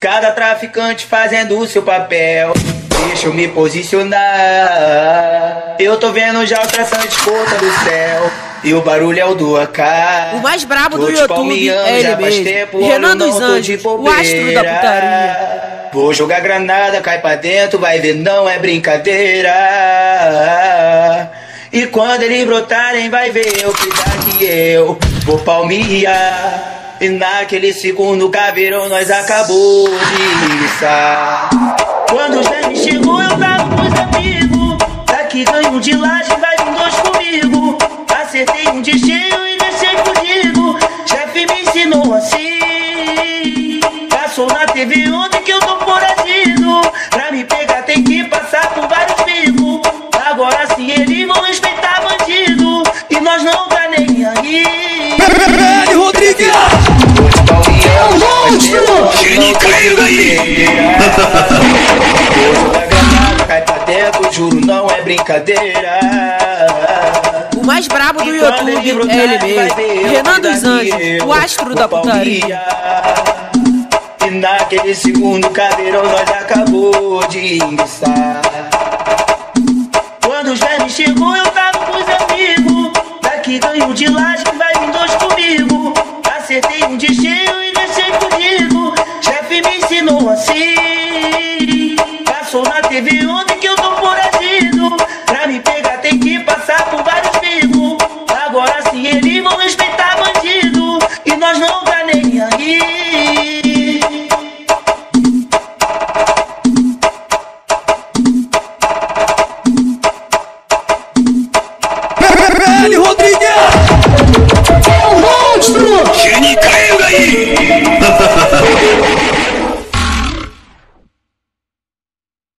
Cada traficante fazendo o seu papel. Deixa eu me posicionar. Eu tô vendo já o traçante conta do céu. E o barulho é o do AK. O mais brabo do YouTube é ele mesmo. Renan dos Anjos, o astro da putaria. Vou jogar granada, cai pra dentro, vai ver, não é brincadeira. E quando eles brotarem, vai ver o que daqui eu vou palmear. E naquele segundo caveirão nós acabou de riçar. Quando os vermes chegou eu tava com os amigos. Daqui ganho de laje, vai vir dois comigo. Acertei um de cheio e deixei fugido. Chefe me ensinou assim. Passou na TV ontem que eu tô foragido. Pra me pegar tem que passar por vários bicos. Agora sim eles vão respeitar bandido. E nós não tá nem aí. Rodrigues! É um monstro! Cai pra dentro, juro, não é brincadeira. O mais brabo do YouTube é ele mesmo. Renan dos Anjos, o astro da putaria. E naquele segundo caveirão nós acabou de enguiçar. Quando os vermes chegou eu tava com os amigos. Daqui ganho de laje, vai vir dois comigo. Acertei um de cheio e